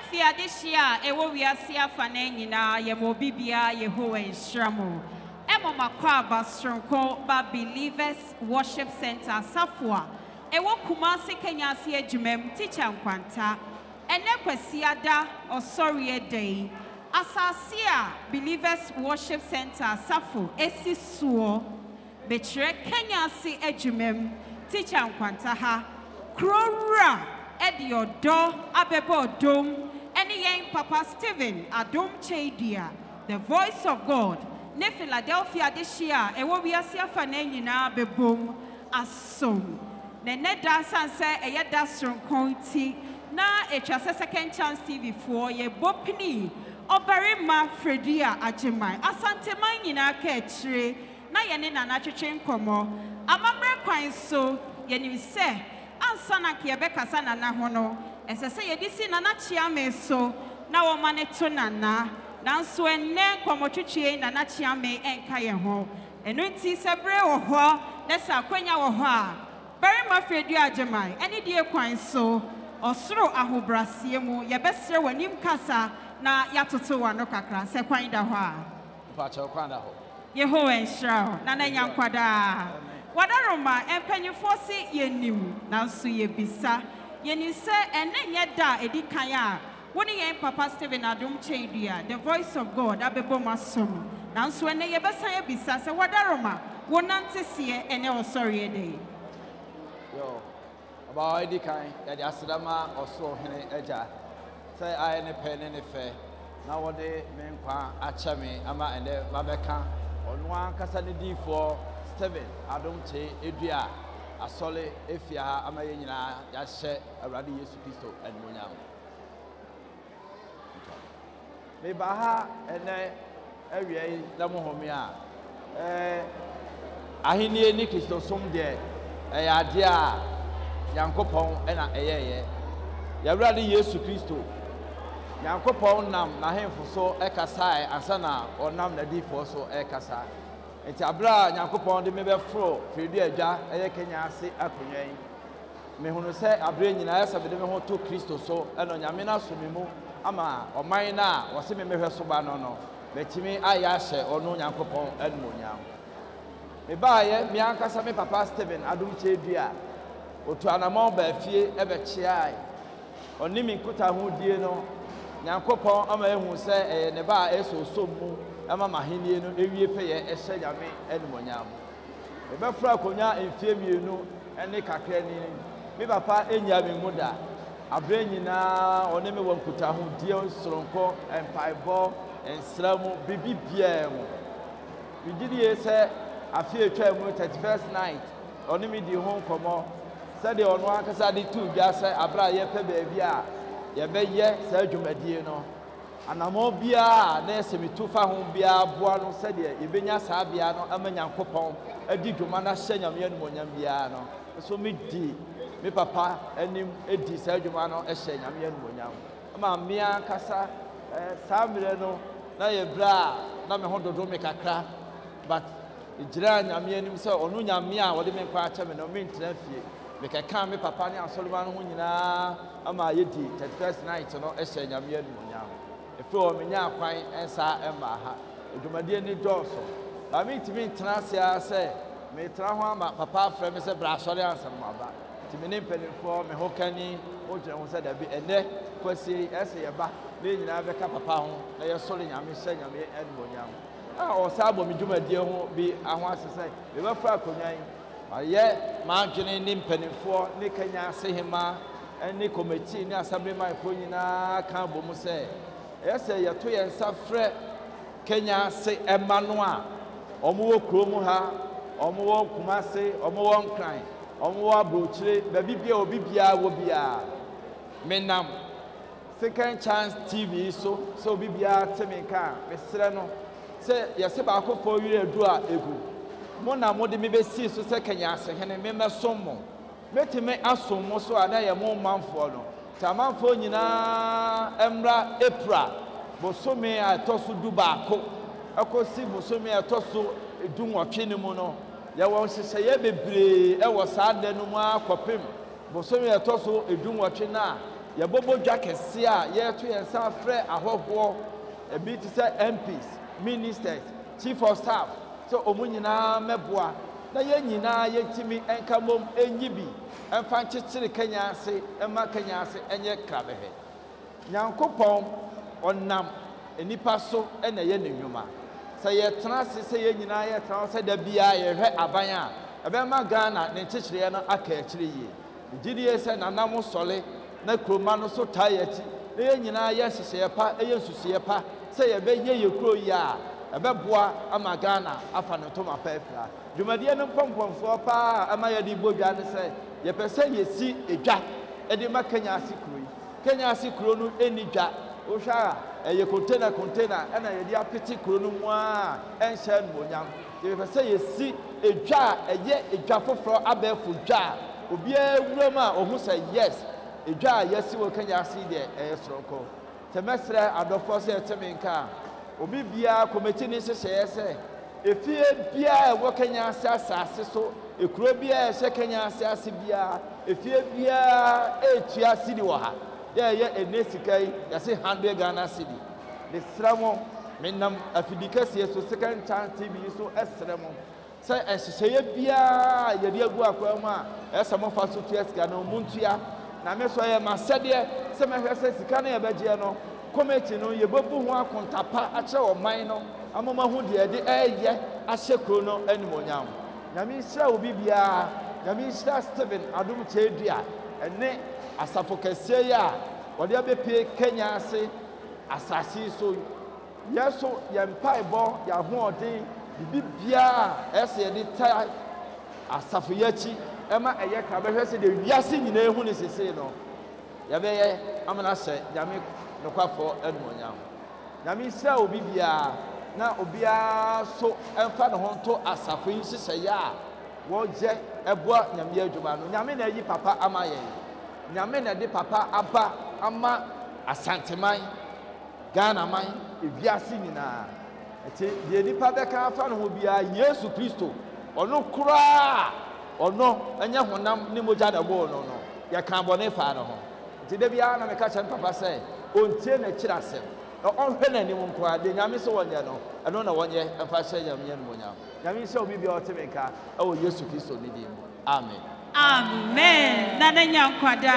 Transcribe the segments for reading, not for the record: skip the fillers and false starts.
Philadelphia this year, ewo wiase afane nyina ye mo bibia Yehowa enhyiramo. Emo makwa basronko ba Believers Worship Centre Safua. Ewo Kumasi Kenyase Agyemang teacher nkwanta. Ene kwasiada osori day. Asasia Believers Worship Centre Safu esisuo. Betre Kenyase Agyemang teacher nkwanta ha. Krora Edi Odo Abebo Dom Eni Yen Papa Stephen Adom Kyei-Duah, the voice of God. Ne Philadelphia this year, ewo wiase afane nyina bebom asom. Ne da sanse eye da sronkon ti na etwa second chance TV for ye bopini Barima Fredua Agyemang asante man nyina ka etire na ye ne nana twetwe nkomo amamre kwan so ye nim se ansana ke bekasa nana ho no esese ye disi nana chiame so na wo mane to nana nanso enne kwamotwetwe nana chiame enka ye ho eno nti sebre wo ho na sa kwanya wo ho a Barima Fredua Agyemang eni die kwan so osoro ahobrasie mu ye besere wanim kasa na yatoto wa no kakra se kwan da ho a pa cha kwan da ho Yehowa enhyira na na nyankwada Wadaroma empanyufo si yenim nanso yebisa yenim se ene nye da edikan a woni yen Papa Stephen Adom Kyei-Duah, the voice of God abebo masom nanso ene yebesa yebisa se wadaroma wonante sie ene osori ede yo about edikan ya di asedama osoro hene eja say I ne pe ne fe na wode menkwa achame ama ene babeka onwa kasa ne di for Stephen Adom Kyei-Duah asole efia ama ye nyina ya hye awrade Yesu Kristo animonyam me ba ha ene awie na mohome a ahenie ni Kristo som de ya de a yankopon na eyeye ya awrade Yesu Kristo yankopon nam na hemfo so ekasa asana onam na difo so ekasa enti abra nyankopon de mebefro Fredua Agyemang eye Kenyase akonyan me hunu se abre nyina esa be de me ho to Kristo so eno nyame na so me mu ama oman na wo se me mehwe so ba no no betimi aya hye ono nyankopon animonyam me ba ye mi ankasa me Papa Stephen Adom Kyei-Duah otu anamon ba fie ebe chiai oni mi nkuta ho die no nyankopon ama ehu se ne ba eso so mu ama mahenie no ewie peye ehye nyame animonyam e be fra konya enfie mienu ene kakra ni me papa enya me muda abre nyina one me wankuta ho die nsronko empaibo ensramu bibibia mu bigidie se afie etwa mu 31st night one me di ho nkomo se de ono akasa de tu bia se abra ye pe baabi a ye be ye se adwumadie no anamo bia na esemitu fa ho bia boa no se de yebenya saa bia no amanyankopon adi dwuma na hye nyame animonyam bia no so me di me papa anim edi saa dwuma no hye nyame animonyam ama mia kasa saa mire no na ye bra na me ho dodo me kakra but ejira nyame anim se onu nyame a wode me kwa acha me no me ntina fie me keka me papa ne asoloma no ho nyina ama ye di 31st night no hye nyame animonyam efo me nya kwan ensa emma ha edwumadie ni doso ba me ntimi ntena sia se me tra ho ama papa afre me se bra sori ansam aba timi ne mpanimfo me hokani o gyina ho se da bi ene kwasi ese ye ba me nyina be ka papa ho na ye sori nyame hye nyame animonyam a o sa bo me dwumadie ho bi aho asese me ba fra konyan ma ye ma adwene ne mpanimfo ne Kenyase hema ene committee ne assembly man fo nyina ka bo mu se ese ye to ye nsa frɛ Kenyase emano a omo kromu ha omo wo Kumase omo wo nkran omo wo abrochire ba bibia obibia wo bia menam second chance TV so bibia temeka mesre no se ye se ba akofo wire adu a egu mo na mo de me besi so se Kenyase hene me mesom mo metime asom mo so ada ye mo manfo no tamanfo nyina emra April bosome a tosu dubaako akosi bosome a tosu edunwotwe ne mu no ya wo hyehyɛ ye bebre e wo saade no mu akopem bosome a tosu edunwotwe na Yebobo Jakesi a yetu yensa frɛ ahɔhoɔ ebi te sɛ MPs, ministers, chief of staff so ɔmo nyinaa mɛboa na yɛn nyinaa yɛtimi enka mom enyi bi emfa nkyekere Kenyase ema Kenyase enye krabɛhɛ Nyankopɔn ɔnam enipa so ɛna yɛ ne nnwuma sɛ yɛtena se sɛ yɛn nyinaa yɛtena sɛ da bia yɛhwɛ aban a ɛbɛma Ghana ne nkyekere no aka akyire yie gidie sɛ nanam sɔle na kroma no so taa yɛti na yɛn nyinaa yɛ hyehyɛ pa ɛyɛ nsusuɛ pa sɛ yɛbɛyɛ yɛ kuro yi a ɛbɛboa ama Ghana afa ne ntoma pɛɛpɛɛ dwumadie no mpɔmpɔmfoɔ pa ama yɛde bodwa ne sɛ yɛpɛ sɛ yɛsi edwa ɛde ma Kenyase kuro yi Kenyase kuro no eni dwa wohwɛ a ɛyɛ container ɛna yɛde apete kuro no mu a ɛnhyɛ mmonyam yɛpɛ sɛ yɛsi edwa a ɛyɛ edwa foforɔ abɛɛfo dwa obiara wuram a ɔho sɛ yes edwa a yɛsi wɔ Kenyase deɛ ɛyɛ soronko tɛmɛsrɛ adɔfoɔ sɛ yɛtɛme nka obi biara komiti ne hyehyɛ sɛ efie biara ɛwɔ Kenyase asase so ekuro biara ɛhyɛ Kenyase ase biara efie biara etua cedi wɔ ha yɛ ene sika yi yɛse 100 Ghana cedi de sramo menam afidikasiye so second chance TV so esramo sɛ ɛhyehyɛ biara yɛde agu akwa mu a ɛsɛ mo fa so tua sika no muntua na me so yɛ masɛdeɛ sɛ mehwɛ sɛ sika no yɛbɛgye no committee no yɛbɛbu ho akontapa akyerɛ ɔman no amama ho deɛ de ɛyɛ ahyɛ kuro no animonyam nyame hyira obi biara nyame hyira stephenadomkyeiduah ɛne asafo kɛseɛ yi a wɔde abɛpie Kenyase asase so yɛso yɛmpaebɔ yɛahoɔden bibia ɛsɛ yɛde ta asafo yɛkyi ɛma ɛyɛ ka bɛhwɛ sɛ de wiase nyinaa ehu ne sese no yɛbɛyɛ amana hyɛ nyame nokwafo animonyam nyame hyira obi biara na obiara so ɛmfa ne ho nto asafo yi hyehyɛ a wɔgye ɛboa nyame adwuma no nyame na yi papa ama yɛn nyame na de papa aba ama asanteman Ghana man ewiase nyinaa ete de nipa bɛka afa ne ho biara Yesu Kristo ɔno kura ɔno ɛnyɛ honam ne mogya da bɔɔ no yɛka bɔne fa no ho ete de biara na meka kyɛn papa sɛ ontie na kyerɛ asɛm na ɔnhwɛ n'anim nkoa de nyame sɛ wɔnyɛ no ɛno na wɔnyɛ ɛfa hyɛ nyame no monyam nyame sɛ obi biara ɔte menka ɛwɔ Yesu Kristo ne din mu amen amen na nyankwada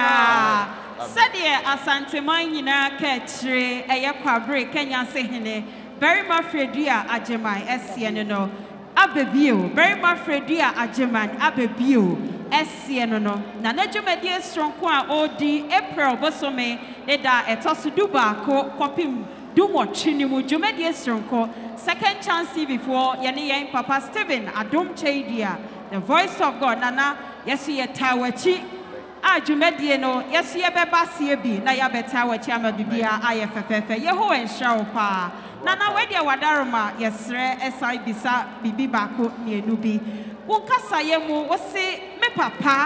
sɛdeɛ asanteman nyinaa ka akyire ɛyɛ kwabre Kenyase hene Barima Fredua Agyemang ɛsiɛ no Ababio Barima Fredua Agyemang Ababio ɛsiɛ no na n'adwumadie soronko a odi April bosome ne da ɛtɔso dubaako kɔpem dumɔtwe ne mu dwumadie soronko second chance TV for yɛne yɛn papa stephenadomkyeiduah the voice of God nana yɛso yɛ tawachi a dwumadie no yɛso yɛbɛba sie bi na yɛabɛta wachi ama bibia ayɛ fɛfɛfɛ yɛho nhyira wo paa nana wɛdeɛ wadaroma yɛsrɛ ɛsai bisa bibi baako mienu bi wonkasa yɛ mu wose me papa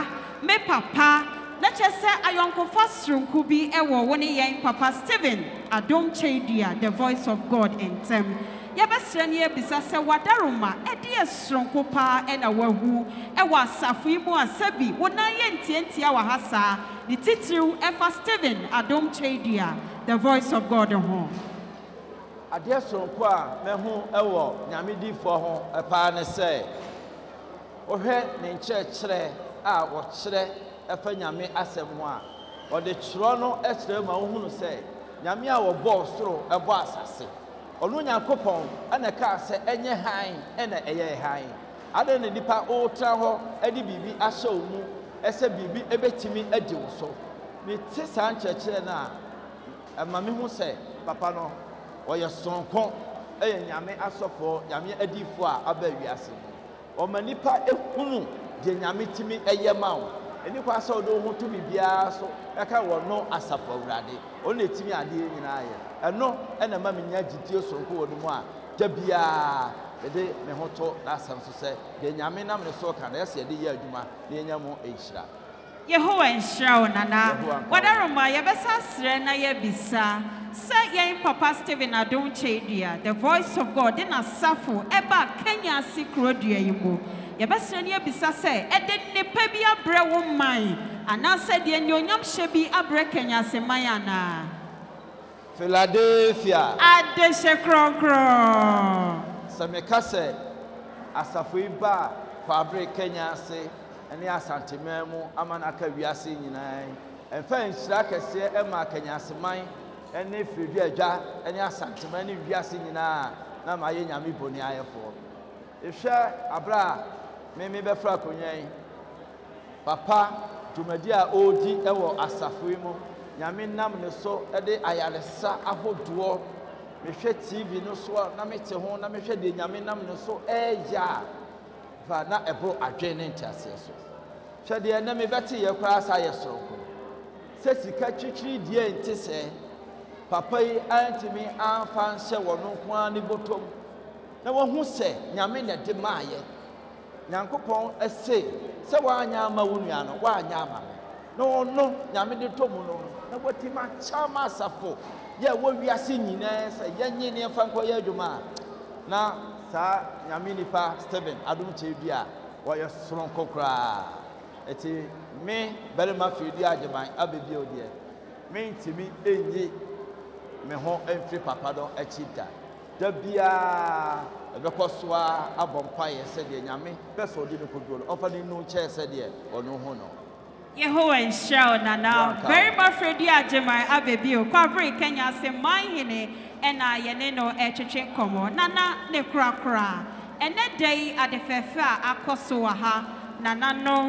na kyɛ sɛ ayɔnkofa soronko bi ɛwɔ wo ne yɛn papa stephenadomkyeiduah the voice of God ntɛm yɛbɛsrɛ ne yɛbisa sɛ wadaroma ɛde soronko paa ɛna wahu ɛwɔ asafo yi mu a sɛbi wo nan yɛ ntiantia wɔ ha saa ne titiriw ɛfa stephenadomkyeiduah the voice of God ho adeɛ soronko a mehu ɛwɔ nyame difoɔ ho ɛpaa ne sɛ ohwɛ ne nkyerɛkyerɛ a wɔkyerɛ ɛfa nyame asɛm ho a ɔde kyerɛ no ɛkyerɛ ma wo hunu sɛ nyame a wɔbɔɔ soro ɛbɔ asase ɔno Nyankopɔn ɛna kaa sɛ ɛnyɛ han ɛna ɛyɛ han ade ne nipa ɔtra hɔ ɛde bibi ahyɛ wo mu ɛsɛ bibi ɛbɛtimi adi wo so ne te saa nkyerɛkyerɛ no a ɛma me hu sɛ papa no ɔyɛ soronko ɛyɛ nyame asɔfoɔ nyame adifoɔ a aba wiase ɔma nipa ehunu de nyame timi ɛyɛ ma wo enipa sɛ ɔdo ho tumi biara so ɛka wɔ no asafo awurade ɔno etimi adeɛ nyinaa yɛ ɛno ɛna ma menya gyidie soronko wɔ no mu a gya biara ɛde me ho to n'asɛm so sɛ de nyame nam ne so ka na ɛsɛ yɛde yɛ adwuma na yɛnya mo ɛnhyira Yehowa nhyira wo nana wadaroma yɛbɛsa srɛ na yɛbisa sɛ yɛn papa stephenadomkyeiduah the voice of God in asafo ɛba Kenyase kuro dua yi mu yɛbɛsrɛ ne yɛbisa sɛ ɛde nipa bi abrɛ wo man anase de nyonyam hye bi abre Kenyase mayana Philadelphia ade shekrokro Samekase asafuiba kwa abre Kenyase ene asantememu amanaka wiase nyinaa enfa nhyira kese ema Kenyase man ene Fredua Agyemang ene asantema ne wiase nyinaa na maye nyame boni ayefo ehwe abra me befra konyan papa tumadi a odi ewo asafoi mu nyame nam ne so de ayaresa ahodoɔ mehwɛ TV no so na mete ho na mehwɛ de nyame nam ne so eya va na ebro adwen ne ntiase so hwɛ de na me bete ye kora sa ye soroko se sika twitwiri die ntise papa yi antimi amfa nhyɛ wɔno ko ani botom na wɔhu sɛ nyame ne de maaye nyankopɔn ese sɛ wanya ama wonua no wanya ama no no nyame de tomu no na watima chama asafo ye wo wiase nyinaa sɛ yenye ne fa nkɔ yɛ adwuma na saa nyame nipa stephenadomkyeiduah wɔyɛ soronko kra eti me Barima Fredua Agyemang Ababio de me ntimi enyi me ho emfiri papa do akita da bia ebekosoa abompa ye se de nyame beso odi ne koduro ofa ne nu che se de ono ho no Yehowa nhyira na na Barima Fredua Agyemang Ababio kwa break Kenyase manhene ena ye ne no etwetwe komo nana ne krakra ene dai adefefe a akoso wa ha nana no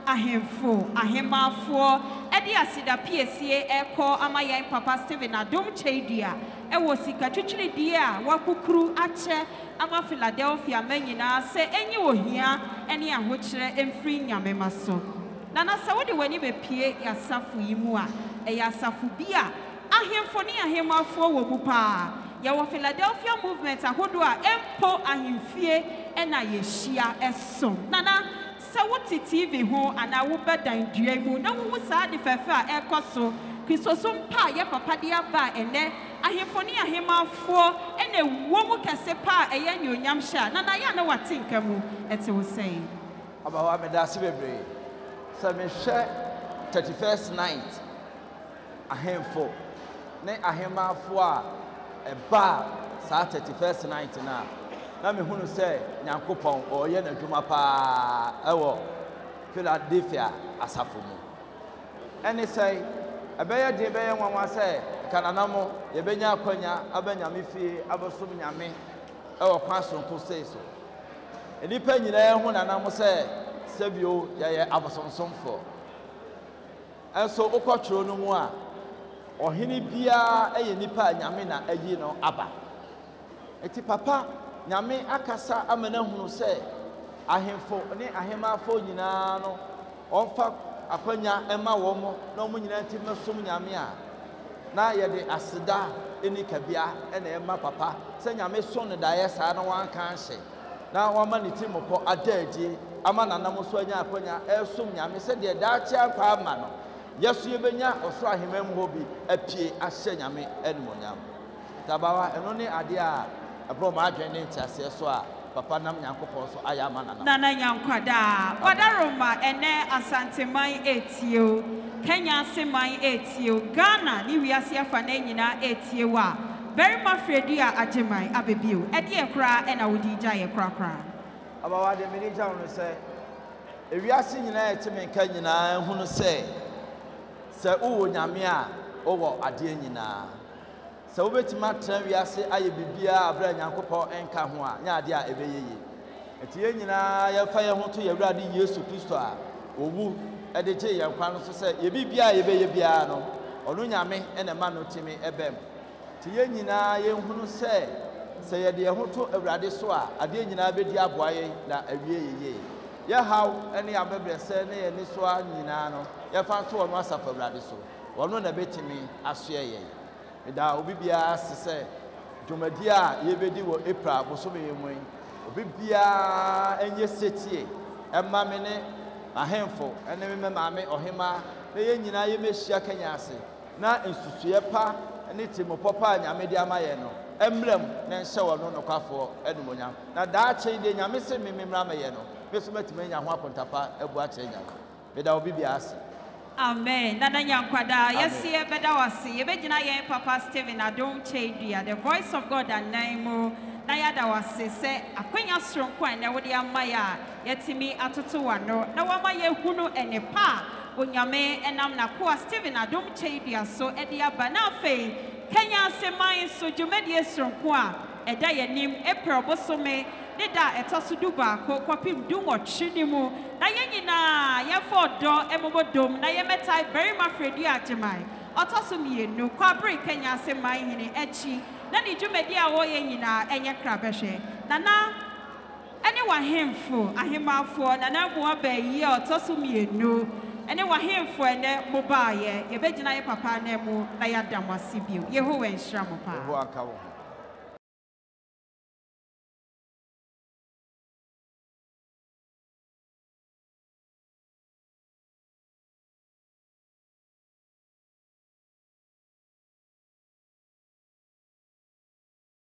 ahemfo ahemafo edi asida piesie eko amayen papa stephenadomkyeiduah ewo sika twitwiri die a wakukuru ache ama philadelphiamovement nyina se enyi ohia ene ahokyere emfiri nyame maso nana se wode wani bepie yasafu yimu a yasafu bia ahemfo ne ahemafo wo mu pa ya wo philadelphiamovement ahodo a empo ahemfie ena yehia esom nana se wote TV ho ana wo bedan dua mu na wo saa de fefe a ekoso krisosum pa ye papa de aba ene ahemfo ne ahemafo ene wo mu kese pa eye nyonyam hya nana ya na wate nkamu ete wo sei abawa medase bebre se me hwe 31st night ahemfo ne ahemafo a eba saa 31st night na me hunu se nyankopon oye na dwuma pa ewo Philadelphia asafo mu ene sei abeye de beye nwanwa se kananamo ye benya akwanya abanyame fie abosom nyame ewo kwasonko sei so enipa nyina hu nanam se sebio ye abosonsomfo enso ukotworo no mu a ohene bia eye nipa nyame na ayi no aba eti papa nyame akasa amana hunu se ahemfo ne ahemafo nyina no onfa akwanya ema wo mo na omo nyina nti mesom nyame a na ye de aseda eni kabia ena ema papa se nyame so ne dae saa no wan kan hye na wama ne ti mopɔ adaadi ama nanam so anya akwanya esom nyame se de daachi akwa ama no yesu ye benya oso ahemam ho bi apie ahye nyame enmonyam tabawa eno ne ade a abro ma adwen ne ntiase so a papa nam nyankopɔ so ayama nana nyankwada wadaroma ene asanteman etio Kenyase man etio Ghana ni wiase afa na nyina etie wa Barima Fredua Agyemang Ababio ede ekra ena wodi gya ye krakra abawa de mini gya no se ewiase nyina etime nka nyina hunu se uwo nyame a owo ade nyina se obetima tran wiase aye bibia abra nyankopɔ enka ho a nya ade a ebeyeye etie nyina ye fa ye ho to ye wurade Yesu Kristo a owu ede gye ye kwa no so se ye bibia ye beye bia no onu nyame ene ma no timi ebem tie nyina ye hunu se ye de ho to awurade so a ade nyina bedi aboaye na awie yeye ye haw ene abebre se ne ye ni so a nyina no ye fa to ono asafa awurade so ono na betimi asoe ye da obibia sese dwumadi a yebedi wo April bosome yemwen obibia enye setie emma me ne ahemfo ene me maame ohema na ye nyina ye mehia Kenyase na ensusue pa ne timopopa nyame di amaye no emrem na nhye wo no nokwafo enumonyam na da ache de nyame se memra maye no beso matime nya ho akontapa ebu ache nya me da obibia ase Amen. Nana Yankwada, yes, ye bedawasi, ye begina ye Papa stephenadomkyeiduah, the voice of God and Naimo, Nayada wasi, say, a quenya strong coin, na wodi amaya, yetimi atutuano, na wama ye hunu ene pa, unyame, enam na kuwa stephenadomkyeiduah, so edia banafe, Kenyase main so jumedie strong kwa, eda ye nim, April bosome, Nida etosuduba ko kwapim dungo chinimu na yenyina ye fodo emobodom na ye metai Barima Fredua Agyemang otosumienu kwabri Kenyase mahini echi na ni dwumedi a wo yenyina enye krabehwe nana ene wahemfo ahemafo nana muaba yi otosumienu ene wahemfo ene mobaaye ye begina ye papa na mu na yadamwasibio Yehowa enhyira mo pa.